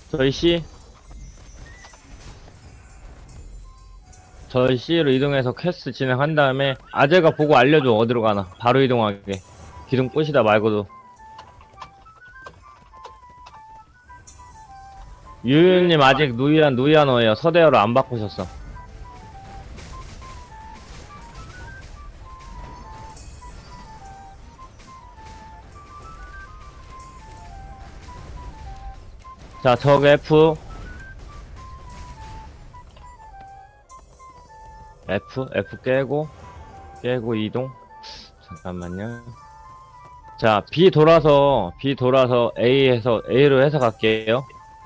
저희 C로 이동해서 퀘스트 진행한 다음에 아재가 보고 알려줘. 어디로 가나 바로 이동하게. 기둥 부시다 말고도. 유유님 아직 누이안어예요. 서대어로 안 바꾸셨어. 자, 적 F 깨고 이동. 잠깐만요. 자, B 돌아서 A로 해서 갈게요.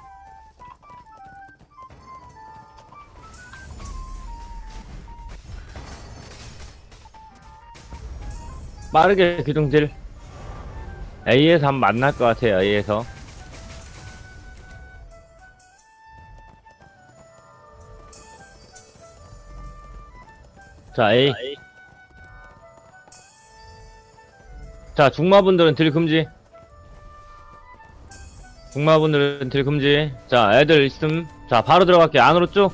빠르게 기둥질. A에서 한번 만날 것 같아요. A에서. 자, A. 자, 중마분들은 딜 금지. 자, 애들 있음. 자, 바로 들어갈게요. 안으로 쭉.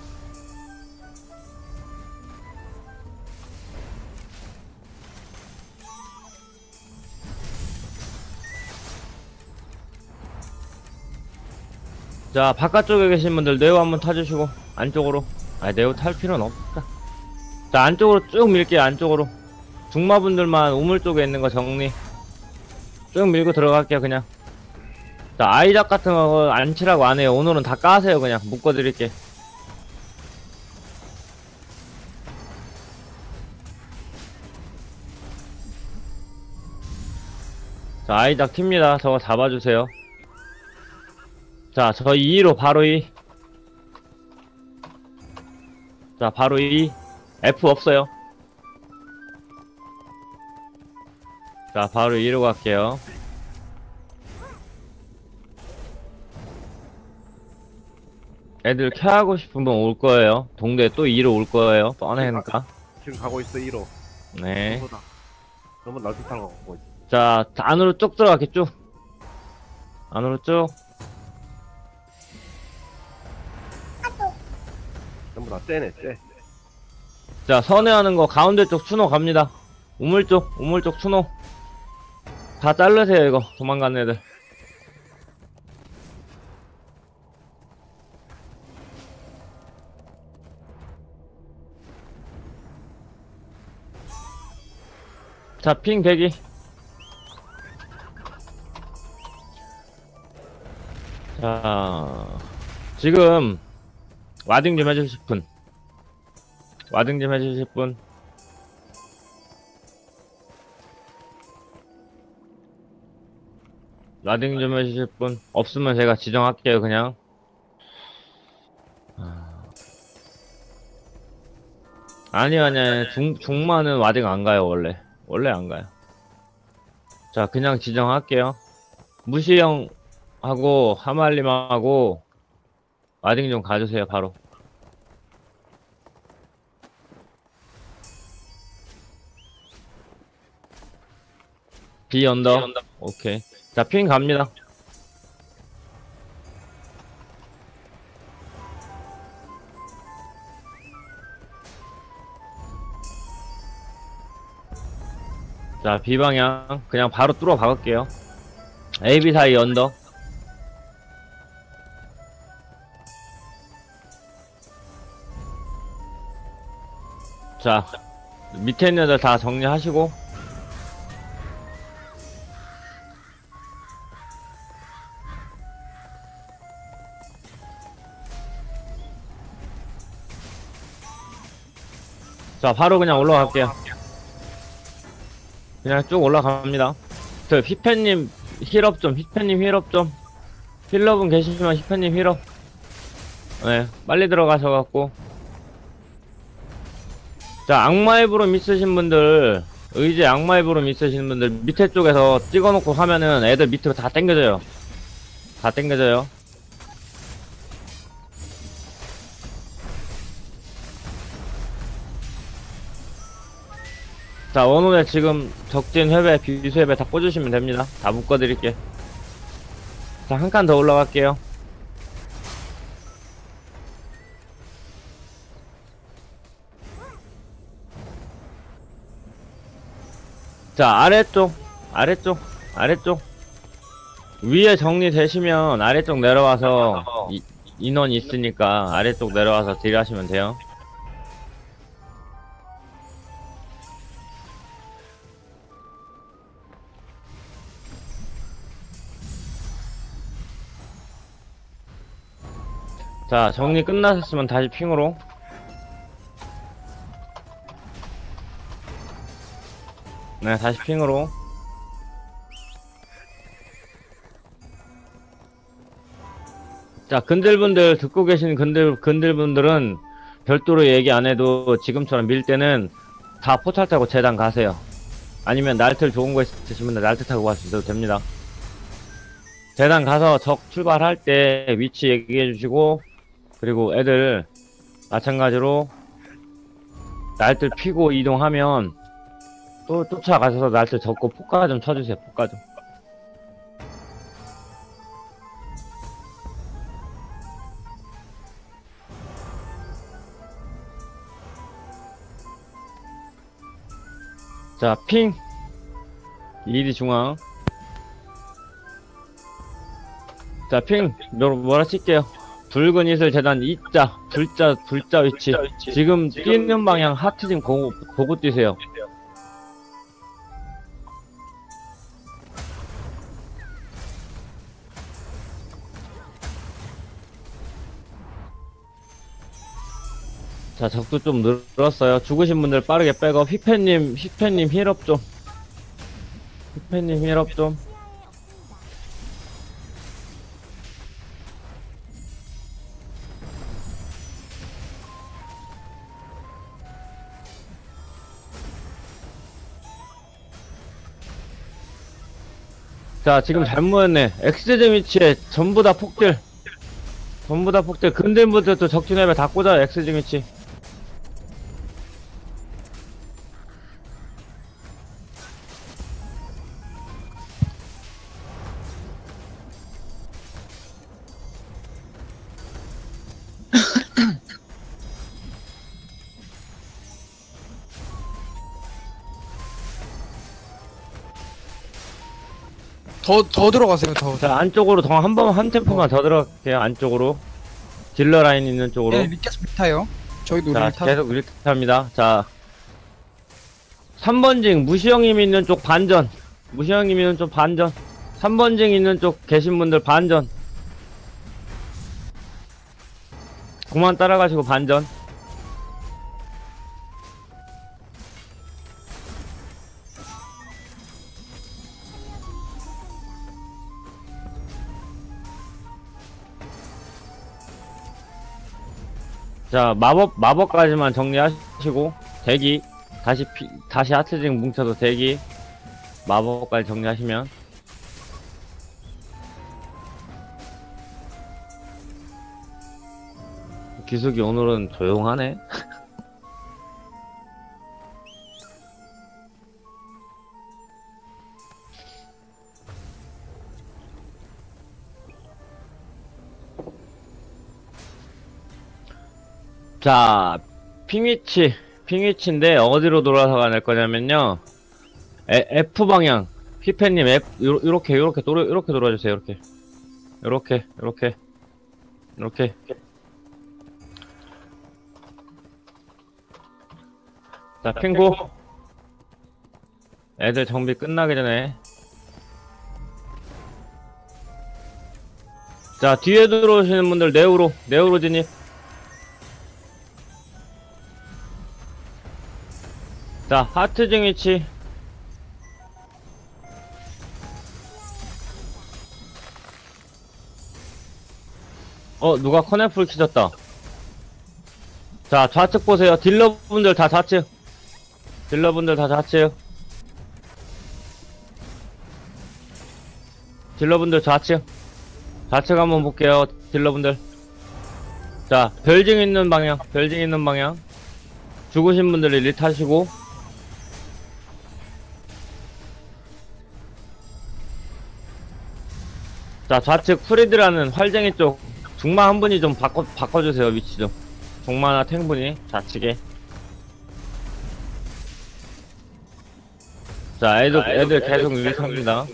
자, 바깥쪽에 계신 분들 네오 한번 타주시고 안쪽으로. 아, 네오 탈 필요는 없다. 자, 안쪽으로 쭉 밀게요. 안쪽으로. 중마분들만 우물 쪽에 있는 거 정리. 쭉 밀고 들어갈게요. 그냥. 자, 아이작 같은 거 안 치라고 안 해요. 오늘은 다 까세요. 그냥 묶어드릴게. 자, 아이작 튑니다. 저거 잡아주세요. 자, 저희 2로 바로 2. 자, 바로 2. F 없어요. 자, 바로 2로 갈게요. 애들 켜하고 싶은 분 올 거예요. 동대 또 2로 올 거예요. 뻔하니까. 지금 가고 있어 1호. 네. 너무 널찍한 거 가고 있어. 자, 안으로 쭉 들어갈게, 쭉. 안으로 쭉. 전부 다 쎄네 쎄. 자, 선회하는 거 가운데 쪽 추노 갑니다. 우물 쪽 추노. 다 자르세요, 이거. 도망가는 애들. 자, 핑 대기. 자, 지금 와딩 좀 해주실 분. 와딩 좀 해주실 분. 와딩 좀 해주실 분. 없으면 제가 지정할게요, 그냥. 아니요. 중마는 와딩 안 가요, 원래. 원래 안 가요. 자, 그냥 지정할게요. 무시형하고 하말림하고 와딩 좀 가주세요, 바로. B 언더. 오케이. 자, 핑 갑니다. 자, B 방향 그냥 바로 뚫어 박을게요. A, B 사이 언더. 자, 밑에 있는 애들 다 정리하시고. 자, 바로 그냥 올라갈게요. 그냥 쭉 올라갑니다. 저 휘팬님 힐업 좀. 힐러분 계시지만 휘팬님 힐업. 네, 빨리 들어가셔갖고. 자, 악마의 부름 있으신 분들, 의제 악마의 부름 있으신 분들 밑에 쪽에서 찍어놓고 하면은 애들 밑으로 다 땡겨져요. 자, 원혼에 지금 적진 회배, 비수 회배 다 꽂으시면 됩니다. 다 묶어드릴게. 자, 한 칸 더 올라갈게요. 자, 아래쪽. 위에 정리되시면 아래쪽 내려와서 인원 있으니까 아래쪽 내려와서 딜 하시면 돼요. 자, 정리 끝나셨으면 다시 핑으로. 네, 다시 핑으로. 자, 근들분들, 듣고 계신 근들분들은 별도로 얘기 안 해도 지금처럼 밀 때는 다 포탈 타고 재단 가세요. 아니면 날틀 좋은 거 있으시면 날틀 타고 가셔도 됩니다. 재단 가서 적 출발할 때 위치 얘기해 주시고, 그리고 애들 마찬가지로 날틀 피고 이동하면 또 쫓아가셔서 날틀 적고 폭가 좀 쳐주세요. 폭가 좀. 자, 핑 2D 중앙. 자, 핑 뭐라 칠게요. 붉은 이슬 재단 2자 불자 위치. 지금 뛰는 방향 하트 지금 보고 뛰세요. 자, 적도 좀 늘었어요. 죽으신 분들 빠르게 백업. 휘패님 힐업 좀. 휘패님 힐업 좀. 자, 지금 잘못했네. 엑스제점 위치에 전부 다 폭딜. 근들분들도 적진앱에 다 꽂아요. 엑스제점 위치. 더 들어가세요, 더. 자, 안쪽으로 한 템포만 더 들어갈게요. 안쪽으로. 딜러 라인 있는 쪽으로. 네, 계속 밀타요. 저희도 자, 밀타. 계속 밀탑니다. 자, 3번징 무시형님 있는 쪽 반전. 3번징 있는 쪽 계신 분들 반전. 그만 따라가시고 반전. 자, 마법까지만 정리하시고 대기. 다시 하트징 뭉쳐서 대기. 마법까지 정리하시면. 기숙이 오늘은 조용하네. 자, 핑위치인데 어디로 돌아서 가낼 거냐면요. F방향. 휘패님 요렇게 돌아주세요. 요렇게. 자, 핑고. 애들 정비 끝나기 전에. 자, 뒤에 들어오시는 분들 네오로 진입. 자, 하트징 위치. 누가 커넥풀 키졌다. 자, 좌측 보세요. 딜러분들 다 좌측. 딜러분들 좌측. 좌측 한번 볼게요. 딜러분들. 자, 별징 있는 방향. 죽으신 분들이 리 타시고. 자, 좌측 프리드라는 활쟁이 쪽 중마 한 분이 좀 바꿔주세요. 위치 좀. 중마나 탱분이 좌측에. 자, 애들 계속 밀습니다.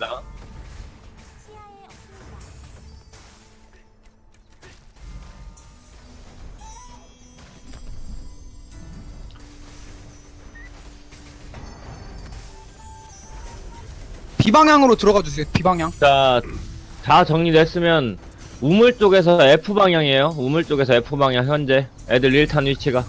B방향으로 들어가 주세요. B방향. 자, 다 정리됐으면 우물 쪽에서 F방향이에요. 우물 쪽에서 F방향 현재 애들 1탄 위치가.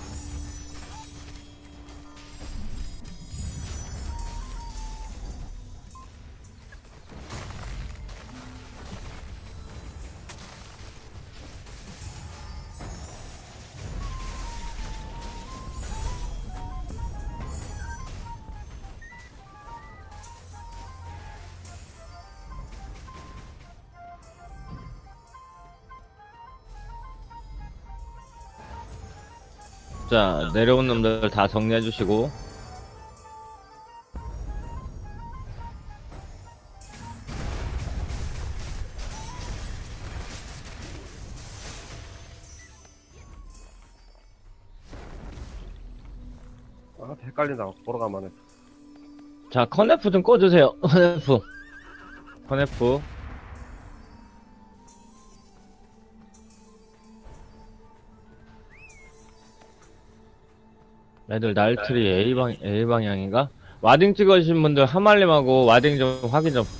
자, 내려온 놈들 다 정리해주시고. 아, 헷갈린다. 보러 가면 해. 자, 커네프 좀 꺼주세요. 커네프. 애들 날트리 A방향인가? 와딩 찍어주신 분들 하말림하고 와딩 좀 확인 좀.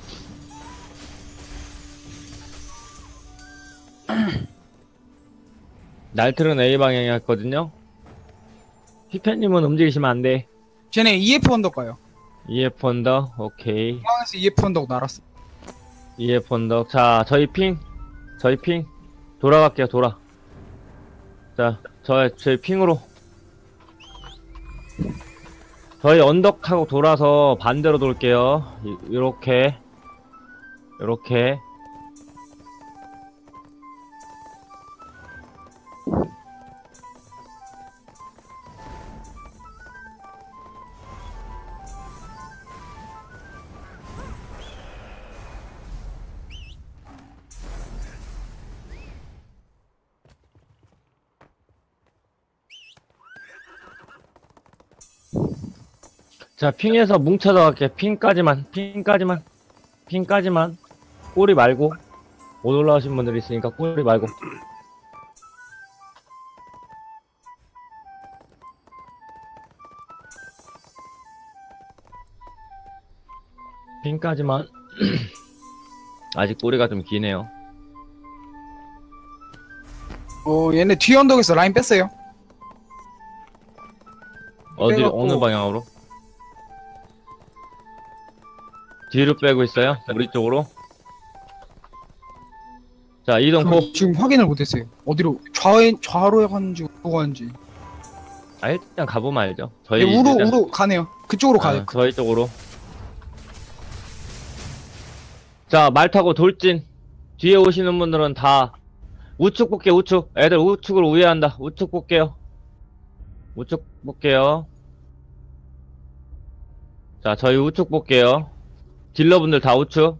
날트는 A방향이었거든요? 피펜님은 움직이시면 안 돼. 쟤네 EF 언덕 가요. EF 언덕, 오케이. 중앙에서 EF 언덕 날았어. EF 언덕. 자, 저희 핑. 돌아갈게요, 자, 저희 핑으로. 저희 언덕 타고 돌아서 반대로 돌게요. 요렇게. 자, 핑에서 뭉쳐서 갈게. 핑까지만. 꼬리 말고. 못 올라오신 분들 있으니까 꼬리 말고. 핑까지만. 아직 꼬리가 좀 기네요. 얘네 뒤 언덕에서 라인 뺐어요. 어느 방향으로? 뒤로 빼고 있어요? 우리 쪽으로? 자, 이동 고! 지금 확인을 못했어요. 어디로 좌로 가는지 우로 가는지. 아, 일단 가보면 알죠. 저희 네, 우로 가네요. 그쪽으로 가요. 저희 쪽으로. 자, 말 타고 돌진. 뒤에 오시는 분들은 다 우측 볼게요. 우측. 애들 우측으로 우회한다. 우측 볼게요. 자, 저희 우측 볼게요. 딜러분들 다 우측.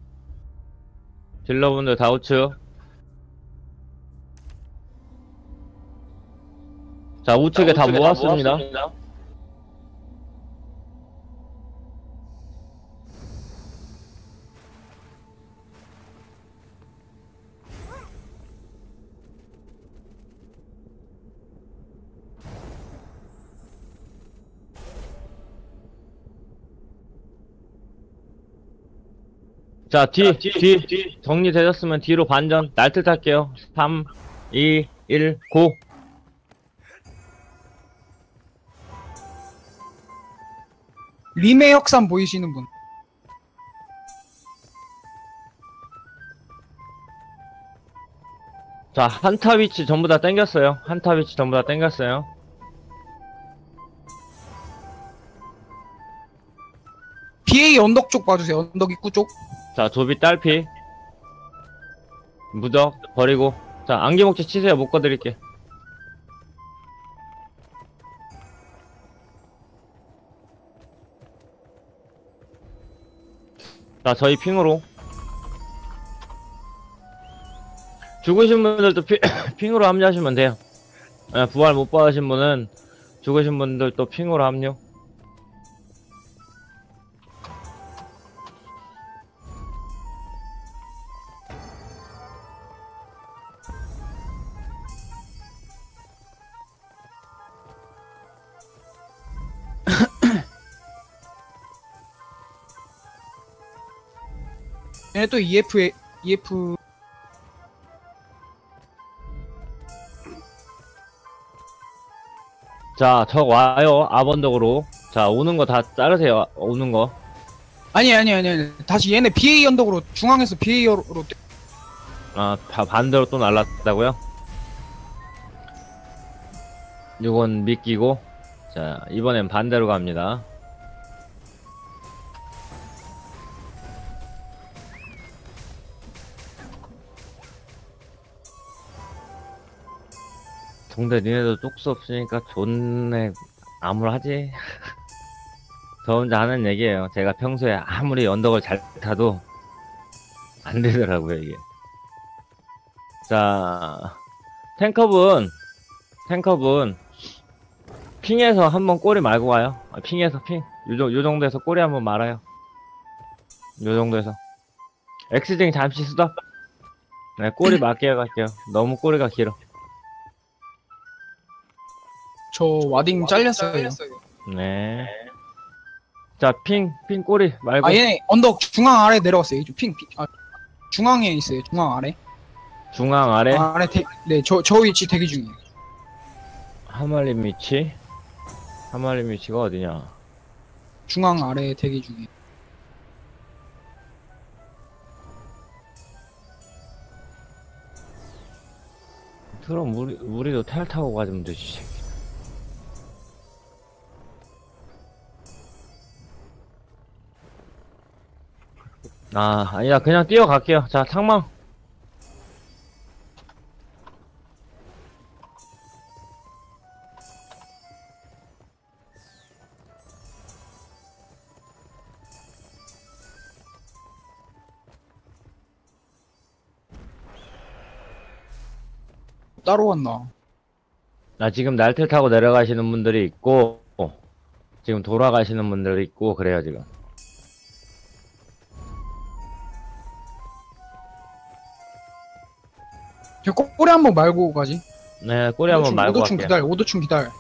자, 우측에 다 모았습니다. 자, 뒤 정리되셨으면 뒤로 반전. 날트 탈게요. 3, 2, 1, 고! 림의 혁산 보이시는 분. 자, 한타 위치 전부 다 땡겼어요. BA 언덕 쪽 봐주세요. 언덕 입구 쪽. 자, 조비 딸피. 무적 버리고. 자, 안개목재 치세요. 묶어드릴게. 자, 저희 핑으로. 죽으신 분들도 핑으로 합류하시면 돼요. 예, 부활 못 받으신 분은 죽으신 분들도 핑으로 합류. 얘네 또 EF 자, 적 와요. 아번덕으로. 자, 오는 거 다 자르세요. 오는 거. 아니. 다시 얘네 BA 언덕으로 중앙에서 BA로 아, 반대로 또 날랐다고요? 요건 미끼고. 자, 이번엔 반대로 갑니다. 동대 니네도 뚝수 없으니까 존내 암울하지? 저 혼자 하는 얘기예요. 제가 평소에 아무리 언덕을 잘 타도 안 되더라고요, 이게. 자, 탱컵은 핑에서 한번 꼬리 말고 가요. 아, 핑에서 핑. 요 정도에서 꼬리 한번 말아요. 요 정도에서. 엑스쟁이 잠시 수다. 네, 꼬리 맞게 갈게요. 너무 꼬리가 길어. 저 와딩 잘렸어요. 네. 자, 핑 꼬리 말고. 아 얘네 언덕 중앙 아래 내려갔어요. 중앙에 있어요. 중앙 아래. 중앙 아래. 네, 저 위치 대기 중이에요. 하말림 위치. 하말림 위치가 어디냐? 중앙 아래 대기 중이에요. 그럼 우리도 탈 타고 가자면 되지. 아, 아니다. 그냥 뛰어갈게요. 자, 창망. 따로 왔나? 나 지금 날틀 타고 내려가시는 분들이 있고, 지금 돌아가시는 분들이 있고, 그래요, 지금. 저 꼬리 한번 말고 가지. 네, 꼬리 한번 말고 오도충 갈게요. 기다려. 오도충 기다려.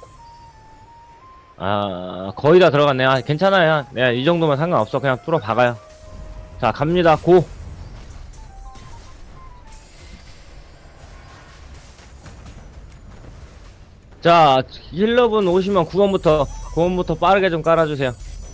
아, 거의 다 들어갔네. 아, 괜찮아요. 네, 이 정도면 상관없어. 그냥 뚫어 박아요. 자, 갑니다. 고! 자, 힐러분 오시면 9번부터 빠르게 좀 깔아주세요.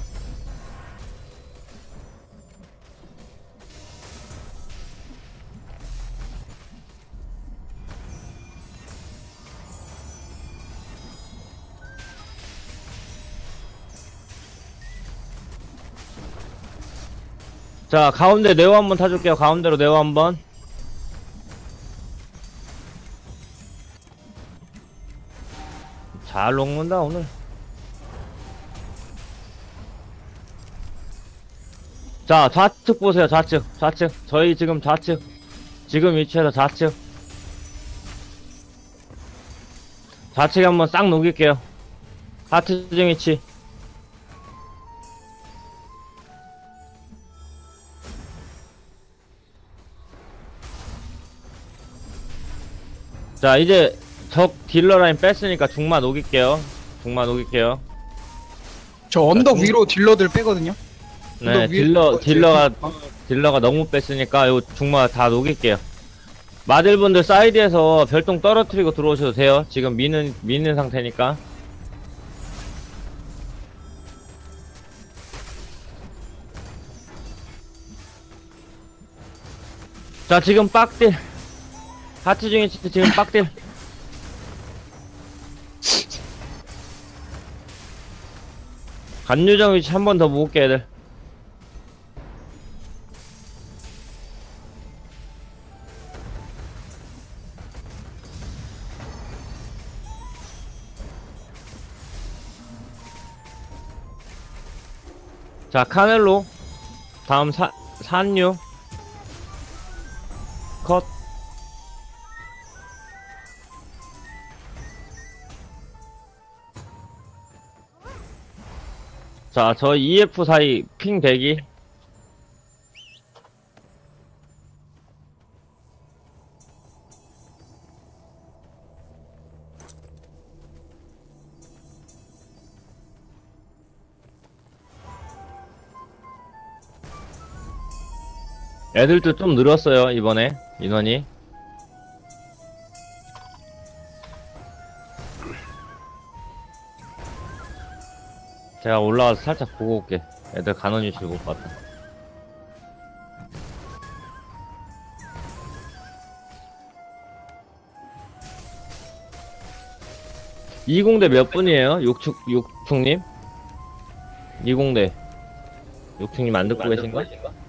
자, 가운데 네오 한번 타줄게요. 가운데로 네오 한번. 잘 녹는다, 오늘. 자, 좌측 보세요, 좌측. 저희 지금 좌측. 지금 위치에서 좌측. 좌측에 한번 싹 녹일게요. 하트증 위치. 자, 이제 적 딜러 라인 뺐으니까 중마 녹일게요. 저 언덕 자, 위로 딜러들 빼거든요. 네, 언덕 위에 딜러가 너무 뺐으니까 요 중마 다 녹일게요. 마들분들 사이드에서 별똥 떨어뜨리고 들어오셔도 돼요. 지금 미는 상태니까. 자, 지금 빡딜. 하트 중에 지금 빡딜. 간유정 위치 한 번 더 모을게, 애들. 자, 카넬로. 다음 산유. 컷. 자, 저 EF 사이 핑 대기. 애들도 좀 늘었어요, 이번에. 인원이. 제가 올라가서 살짝 보고 올게. 애들 간원이 줄것 같다. 이공대 몇 분이에요? 육충님? 이공대. 육충님 안 듣고 계신가?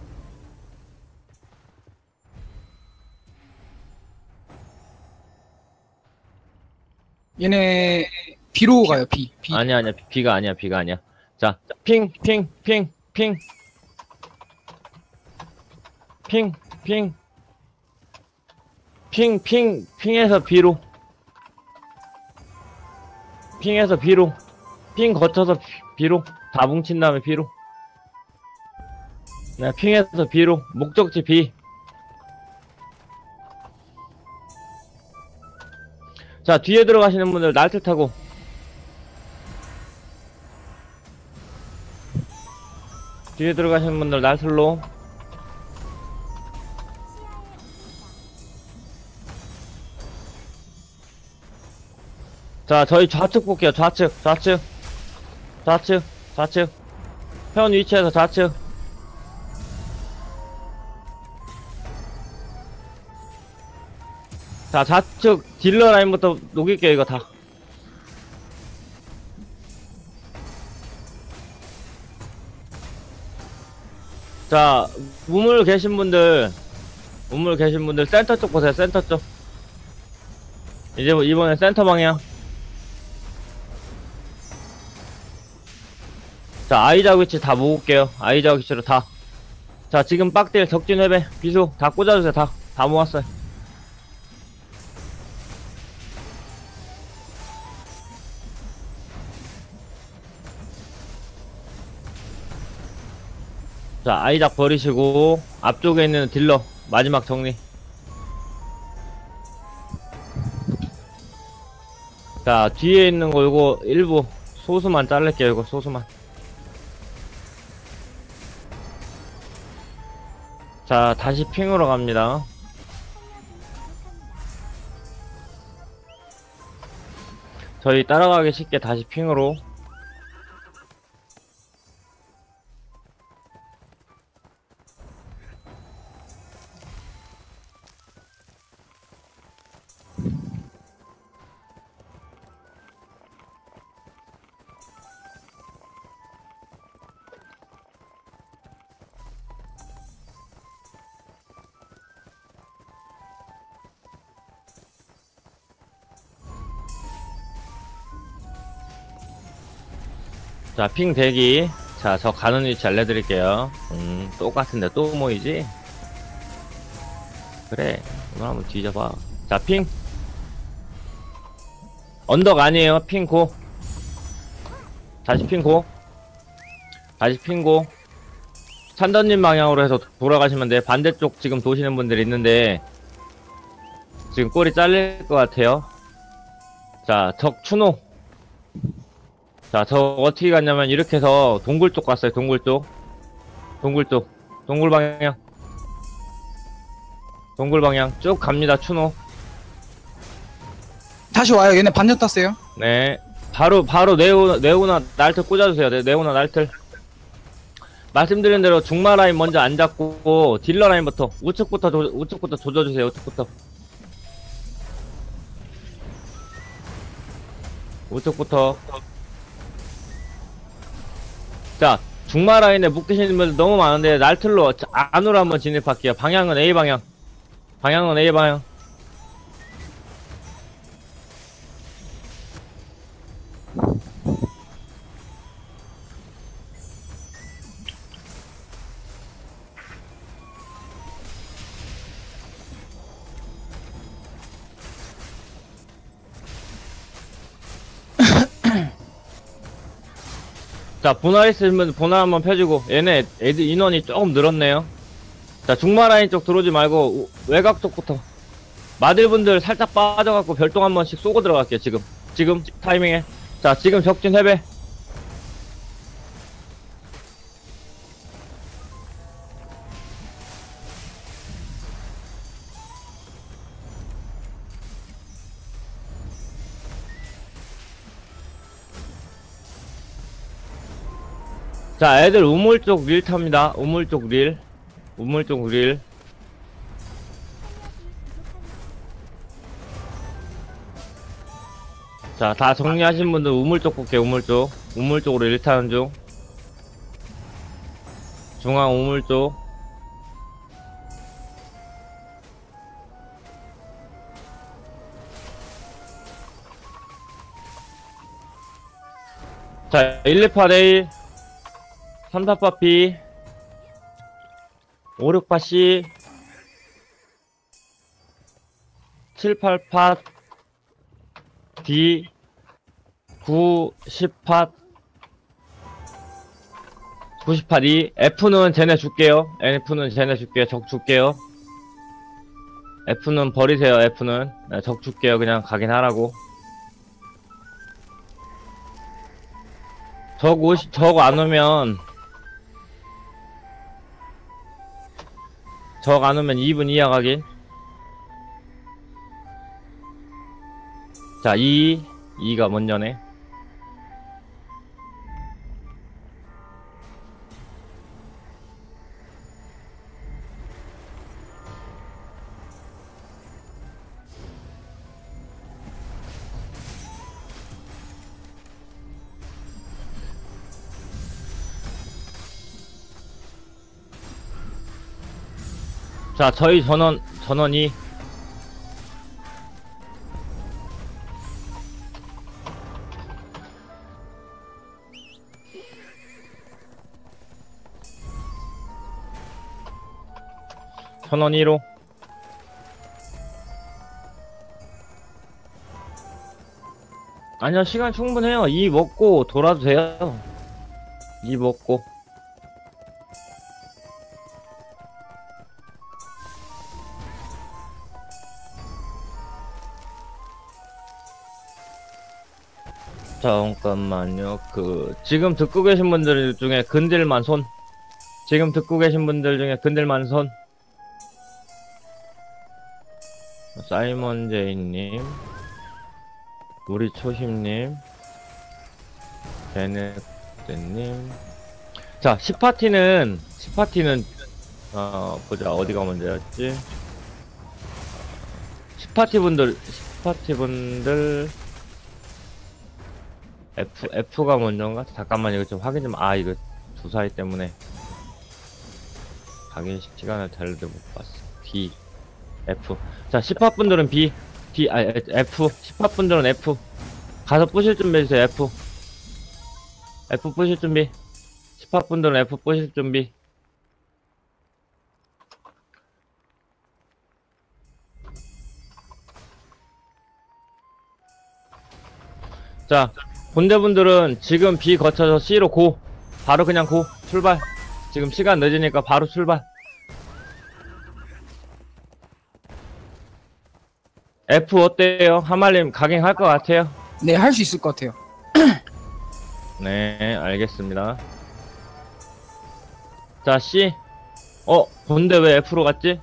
얘네 B로 가요. B. B. 아니야, B가 아니야. 자, 핑. 핑에서 B로. 핑에서 B로. 핑 거쳐서 B로. 다 뭉친 다음에 B로. 네, 핑에서 B로. 목적지 B. 자, 뒤에 들어가시는 분들 날틀 타고. 뒤에 들어가시는 분들 날틀로. 자, 저희 좌측 볼게요. 좌측. 현 위치에서 좌측. 자, 좌측 딜러 라인부터 녹일게요, 이거 다. 자, 우물 계신 분들 센터 쪽 보세요, 센터 쪽. 이제 이번에 센터 방향. 자, 아이작 위치 다 모을게요. 아이작 위치로 다. 자, 지금 빡딜, 적진 회배, 비수 다 꽂아주세요, 다 모았어요. 자, 아이작 버리시고 앞쪽에 있는 딜러 마지막 정리. 자, 뒤에 있는 거 이거 일부 소수만 자를게요. 이거 소수만. 자, 다시 핑으로 갑니다. 저희 따라가기 쉽게 다시 핑으로. 자, 핑 대기. 자, 저 가는 위치 알려드릴게요. 똑같은데 또 모이지? 그래, 오늘 한번 뒤져봐. 자, 핑. 언덕 아니에요. 핑 고. 다시 핑 고. 다시 핑 고. 찬던님 방향으로 해서 돌아가시면 돼. 반대쪽 지금 도시는 분들이 있는데 지금 꼬리 잘릴 것 같아요. 자, 적 추노. 자, 저 어떻게 갔냐면 이렇게 해서 동굴 쪽 갔어요. 동굴 쪽. 동굴 방향. 동굴 방향 쭉 갑니다. 추노. 다시 와요. 얘네 반전 땄어요. 네. 바로 네오나 날틀 꽂아주세요. 네, 네오나 날틀. 말씀드린 대로 중마 라인 먼저 안 잡고 딜러 라인부터 우측부터 조져주세요. 우측부터. 자, 중마 라인에 묶이시는 분들 너무 많은데 날틀로 안으로 한번 진입할게요. 방향은 A 방향. 자, 분할 있으면 분할 한번 펴주고. 얘네 애들 인원이 조금 늘었네요. 자, 중마 라인 쪽 들어오지 말고 외곽 쪽부터. 마들분들 살짝 빠져갖고 별똥 한 번씩 쏘고 들어갈게요. 지금 타이밍에. 자, 지금 적진 해배. 자, 애들 우물 쪽 릴 탑니다. 우물 쪽 릴. 우물 쪽 릴. 자, 다 정리하신 분들 우물 쪽 볼게요, 우물 쪽. 우물 쪽으로 릴 타는 중. 중앙 우물 쪽. 자, 1, 2파 대1, 3, 4파 B, 5, 6파 C, 7, 8파 D, 9, 10파 90파 E. F는 쟤네 줄게요. F는 쟤네 줄게요. 적 줄게요. F는 버리세요. F는 적 줄게요. 그냥 가긴 하라고. 적 안 오면 2분 이하 가긴. 자, 2가 먼저네. 자, 저희 전원이 전원 1호. 아니요, 시간 충분해요. 이 먹고 돌아도 돼요. 이 먹고. 잠깐만요. 지금 듣고 계신 분들 중에 근딜만 손. 지금 듣고 계신 분들 중에 근딜만 손. 사이먼 제이님, 우리 초심님, 베네드님. 자, 10파티는, 보자. 어디가 먼저였지? 10파티 분들, F가 먼저인가? 잠깐만, 이거 좀 확인 좀, 이거 주사위 때문에. 확인 시간을 달려도 못 봤어. D, F. 자, 10파 분들은 B, F. 10파 분들은 F. 가서 부실 준비 해주세요, F. F 부실 준비. 10파 분들은 F 부실 준비. 자, 본대분들은 지금 B 거쳐서 C로 고. 바로 그냥 고. 출발. 지금 시간 늦으니까 바로 출발. F 어때요? 하말님 각인할 것 같아요? 네, 할 수 있을 것 같아요. 네, 알겠습니다. 자, C. 본대 왜 F로 갔지?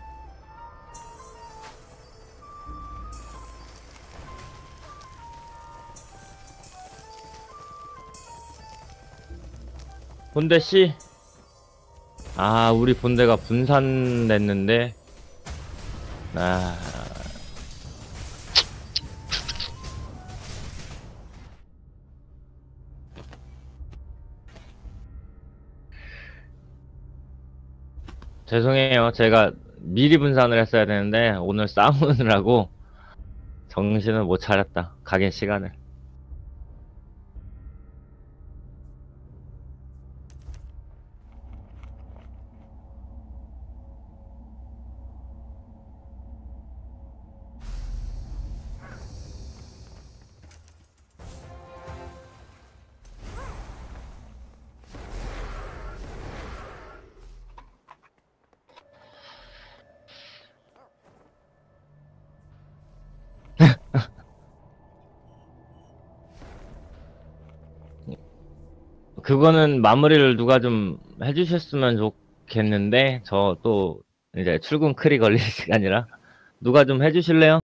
본대 C. 우리 본대가 분산됐는데. 죄송해요. 제가 미리 분산을 했어야 되는데 오늘 싸우느라고 정신을 못 차렸다. 가긴 시간을. 그거는 마무리를 누가 좀 해주셨으면 좋겠는데 저 또 이제 출근 크리 걸릴 시간이라 누가 좀 해주실래요?